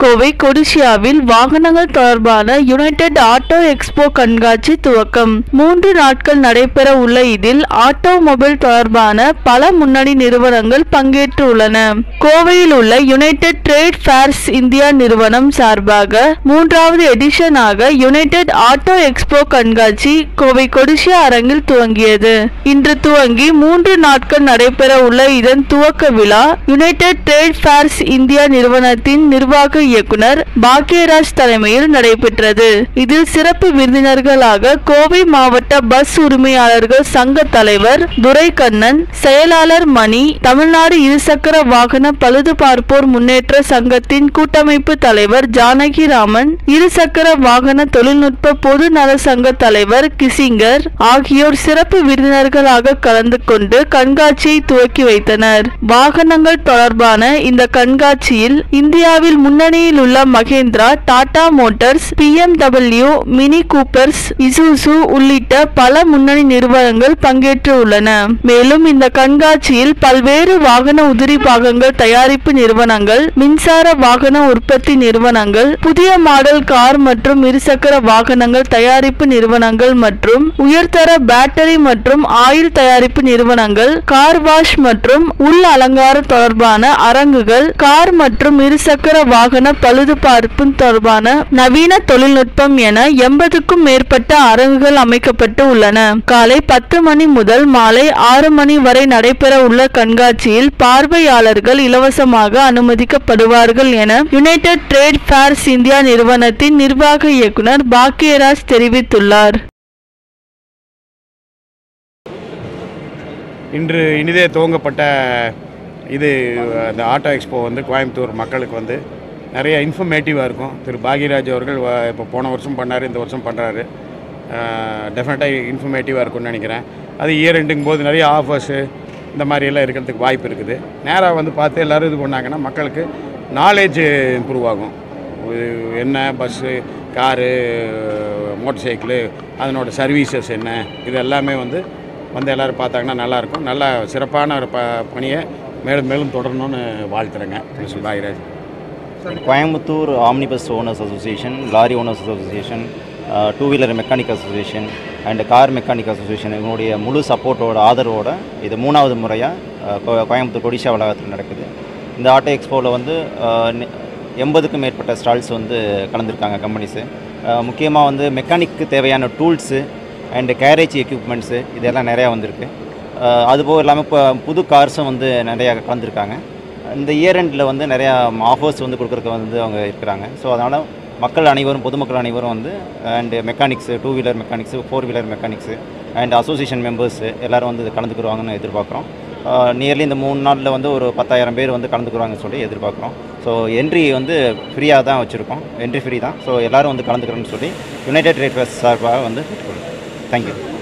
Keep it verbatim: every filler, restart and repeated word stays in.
கோவை கொடிசியாவில் வாகனங்கள் தொடர்பான United auto expo கண்காட்சி துவக்கம். மூன்று நாட்கள் நடைபெற உள்ள இதில் ஆட்டோமொபைல் தொடர்பான பல முன்னணி நிறுவனங்கள் பங்கேற்றுள்ளன. கோவையில் உள்ள யுனைடெட் ட்ரேட் ஃபேர்ஸ் இந்தியா நிறுவனம் சார்பாக மூன்றாவது எடிஷனாக யுனைடெட் ஆட்டோ எக்ஸ்போ கண்காட்சி கோவை கொடிசியா அரங்கில் துவங்கியது. இன்று துவங்கி மூன்று நாட்கள் நடைபெற உள்ள இதன் துவக்க விழா யுனைடெட் ட்ரேட் ஃபேர்ஸ் இந்தியா நிறுவனத்தின் நிர்வாக இயக்குனர் பாக்யராஜ் தலைமையில் நடைபெற்றது. இதில் சிறப்பு விருந்தினர்களாக கோவை மாவட்ட பஸ் உரிமையாளர்கள் சங்க தலைவர் துரைக்கண்ணன், செயலாளர் மணி, தமிழ்நாடு இருசக்கர வாகன பழுது பார்ப்போர் முன்னேற்ற சங்கத்தின் கூட்டமைப்பு தலைவர் ஜானகிராமன், இருசக்கர வாகன தொழில்நுட்ப பொது நல சங்க தலைவர் கிசிங்கர் ஆகியோர் சிறப்பு விருந்தினர்களாக கலந்து கொண்டு கண்காட்சியை துவக்கி வைத்தனர். வாகனங்கள் தொடர்பான இந்த கண்காட்சியில் இந்தியாவில் முன்னணியில் உள்ள Mahindra, Tata Motors, B M W, Mini Coopers, Isuzu உள்ளிட்ட பல முன்னணி நிறுவனங்கள் பங்கேற்று உள்ளன. மேலும் இந்த கண்காட்சியில் பல்வேறு வாகன உதிரி பாகங்கள் தயாரிப்பு நிறுவனங்கள், மின்சார வாகன உற்பத்தி நிறுவனங்கள், புதிய மாடல் கார் மற்றும் இருசக்கர வாகனங்கள் தயாரிப்பு நிறுவனங்கள் மற்றும் உயர்தர பேட்டரி மற்றும் ஆயில் தயாரிப்பு நிறுவனங்கள், கார் வாஷ் மற்றும் உள் அலங்கார தொடர்பான அரங்குகள், கார் மற்றும் இருசக்கர வாகன பழுது பார்ப்பு தொடர்பான நவீன தொழில்நுட்பம் என எண்பதுக்கும் மேற்பட்ட அரங்குகள் அமைக்கப்பட்டு உள்ளன. காலை பத்து மணி முதல் மாலை ஆறு மணி வரை நடைபெற உள்ள கண்காட்சியில் பார்வையாளர்கள் இலவசமாக அனுமதிக்கப்படுவார்கள் என யுனைடெட் ட்ரேட் ஃபேர்ஸ் இந்தியா நிறுவனத்தின் நிர்வாக இயக்குனர் பாக்யராஜ் தெரிவித்துள்ளார். இன்று இனிதே துவங்கப்பட்ட இது அந்த ஆட்டோ எக்ஸ்போ வந்து கோயம்புத்தூர் மக்களுக்கு வந்து நிறைய இன்ஃபர்மேட்டிவாக இருக்கும். திரு பாக்யராஜ் அவர்கள் இப்போ போன வருஷம் பண்ணார், இந்த வருஷம் பண்ணுறாரு. டெஃபினட்டாக இன்ஃபர்மேட்டிவாக இருக்கும்னு நினைக்கிறேன். அது இயர் எண்டுங்கும் போது நிறைய ஆஃபர்ஸு இந்த மாதிரியெல்லாம் இருக்கிறதுக்கு வாய்ப்பு இருக்குது. நேராக வந்து பார்த்து எல்லோரும் இது பண்ணாங்கன்னா மக்களுக்கு நாலேஜ் இம்ப்ரூவ் ஆகும். என்ன பஸ்ஸு, காரு, மோட்டர் சைக்கிளு, அதனோட சர்வீசஸ் என்ன, இது எல்லாமே வந்து வந்து எல்லோரும் பார்த்தாங்கன்னா நல்லாயிருக்கும். நல்லா சிறப்பான ஒரு ப பணியை மேலும் மேலும் தொடரணும்னு வாழ்த்துறேங்க. Mister Bhagyaraj. Coimbatore omni bus owners association, lorry owners association, two wheeler mechanic association and car mechanic association இவங்களுடைய முழு சப்போர்ட்டோட ஆதரவோடு இது மூணாவது முறையாக கோயம்புத்தூர் கொடிஷா வளாகத்தில் நடக்குது. இந்த ஆட்டோ எக்ஸ்போவில் வந்து எண்பதுக்கும் மேற்பட்ட ஸ்டால்ஸ் வந்து கலந்துருக்காங்க கம்பெனிஸு. முக்கியமாக வந்து மெக்கானிக்கு தேவையான டூல்ஸு அண்டு கேரேஜ் எக்யூப்மெண்ட்ஸு இதெல்லாம் நிறையா வந்திருக்கு. அதுபோக இல்லாமல் இப்போ புது கார்ஸும் வந்து நிறையா கலந்துருக்காங்க. இந்த இயர் எண்டில் வந்து நிறையா ஆஃபர்ஸ் வந்து கொடுக்குறதுக்கு வந்து அவங்க இருக்கிறாங்க. ஸோ அதனால் மக்கள் அனைவரும், பொதுமக்கள் அனைவரும் வந்து and mechanics, two wheeler mechanics, four wheeler mechanics and association members எல்லோரும் வந்து கலந்துக்குருவாங்கன்னு எதிர்பார்க்குறோம். நியர்லி இந்த மூணு நாளில் வந்து ஒரு பத்தாயிரம் பேர் வந்து கலந்துக்குருவாங்கன்னு சொல்லி எதிர்பார்க்குறோம். ஸோ என்ட்ரி வந்து ஃப்ரீயாக தான் வச்சுருக்கோம், என்ட்ரி ஃப்ரீ தான். ஸோ எல்லோரும் வந்து கலந்துக்கிறோன்னு சொல்லி யுனைடெட் ட்ரேட் ஃபேர்ஸ் சார்பாக வந்து கேட்டுக்கொள்ளும். தேங்க்யூ.